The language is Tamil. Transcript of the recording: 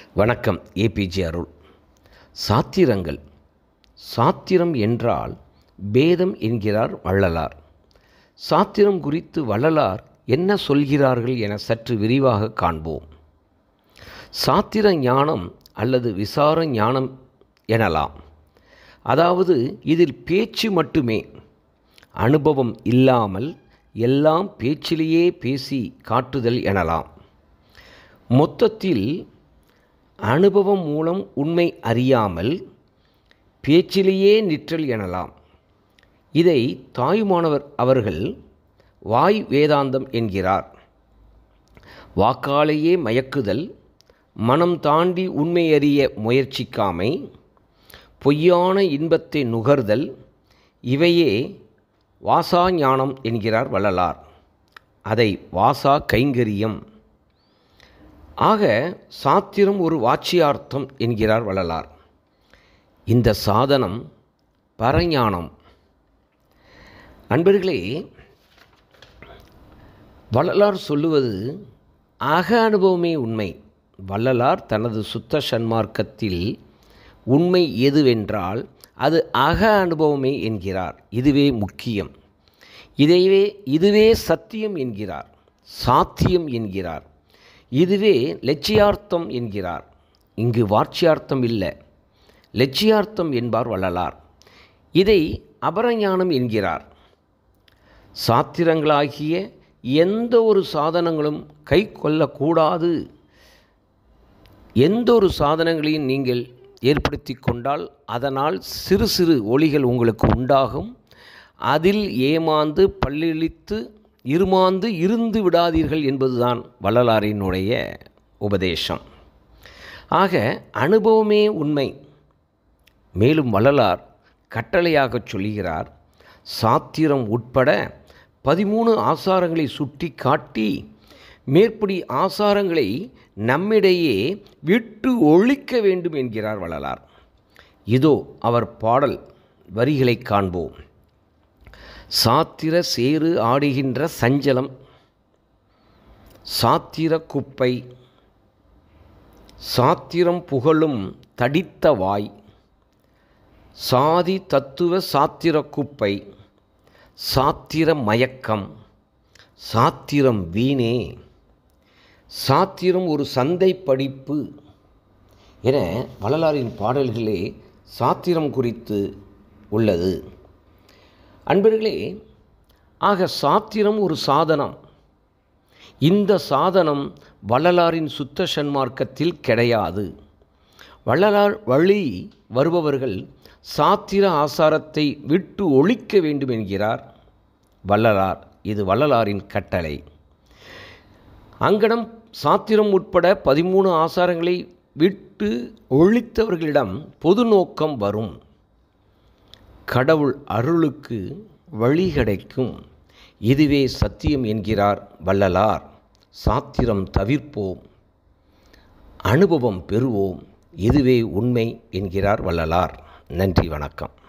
வணக்கம். ஏபிஜே அருள். சாத்திரங்கள். சாத்திரம் என்றால் பேதம் என்கிறார் வள்ளலார். சாத்திரம் குறித்து வள்ளலார் என்ன சொல்கிறார்கள் என சற்று விரிவாக காண்போம். சாத்திர ஞானம் அல்லது விசார ஞானம் எனலாம். அதாவது இதில் பேச்சு மட்டுமே, அனுபவம் இல்லாமல் எல்லாம் பேச்சிலேயே பேசி காட்டுதல் எனலாம். மொத்தத்தில் அனுபவம் மூலம் உண்மை அறியாமல் பேச்சிலேயே நிற்றல் எனலாம். இதை தாயுமானவர் அவர்கள் வாய் வேதாந்தம் என்கிறார். வாக்காலேயே மயக்குதல், மனம் தாண்டி உண்மை அறிய முயற்சிக்காமை, பொய்யான இன்பத்தை நுகர்தல், இவையே வாசா ஞானம் என்கிறார் வள்ளலார். அதை வாசா கைங்கரியம். ஆக சாத்திரம் ஒரு வாச்சியார்த்தம் என்கிறார் வள்ளலார். இந்த சாதனம் பரஞானம். அன்பர்களே, வள்ளலார் சொல்லுவது அக அனுபவமே உண்மை. வள்ளலார் தனது சுத்த சன்மார்க்கத்தில் உண்மை எதுவென்றால் அது அக அனுபவமே என்கிறார். இதுவே முக்கியம். இதுவே சத்தியம் என்கிறார். சாத்தியம் என்கிறார். இதுவே லட்சியார்த்தம் என்கிறார். இங்கு வாட்சியார்த்தம் இல்லை, லட்சியார்த்தம் என்பார் வள்ளலார். இதை அபரஞானம் என்கிறார். சாத்திரங்களாகிய எந்த ஒரு சாதனங்களும் கை கொள்ளக்கூடாது. எந்த ஒரு சாதனங்களையும் நீங்கள் ஏற்படுத்தி கொண்டால் அதனால் சிறு சிறு ஒளிகள் உங்களுக்கு உண்டாகும். அதில் ஏமாந்து பல்லிழித்து இருமாந்து இருந்து விடாதீர்கள் என்பதுதான் வள்ளலாரினுடைய உபதேசம். ஆக அனுபவமே உண்மை. மேலும் வள்ளலார் கட்டளையாக சொல்கிறார், சாத்திரம் உட்பட 13 ஆசாரங்களை சுட்டி காட்டி மேற்படி ஆசாரங்களை நம்மிடையே விட்டு ஒழிக்க வேண்டும் என்கிறார் வள்ளலார். இதோ அவர் பாடல் வரிகளை காண்போம். சாத்திர சேறு ஆடுகின்ற சஞ்சலம், சாத்திர குப்பை, சாத்திரம் புகழும் தடித்த வாய், சாதி தத்துவ சாத்திர குப்பை, சாத்திர மயக்கம், சாத்திரம் வீணே, சாத்திரம் ஒரு சந்தை படிப்பு என வள்ளலாரின் பாடல்களே சாத்திரம் குறித்து உள்ளது. அன்பர்களே, ஆக சாத்திரம் ஒரு சாதனம். இந்த சாதனம் வள்ளலாரின் சுத்த சன்மார்க்கத்தில் கிடையாது. வள்ளலார் வழி வருபவர்கள் சாத்திர ஆசாரத்தை விட்டு ஒழிக்க வேண்டும் என்கிறார் வள்ளலார். இது வள்ளலாரின் கட்டளை. அங்கனம் சாத்திரம் உட்பட 13 ஆசாரங்களை விட்டு ஒழித்தவர்களிடம் பொது நோக்கம் வரும். கடவுள் அருளுக்கு வழி கிடைக்கும். இதுவே சத்தியம் என்கிறார் வள்ளலார். சாத்திரம் தவிர்ப்போம், அனுபவம் பெறுவோம். இதுவே உண்மை என்கிறார் வள்ளலார். நன்றி, வணக்கம்.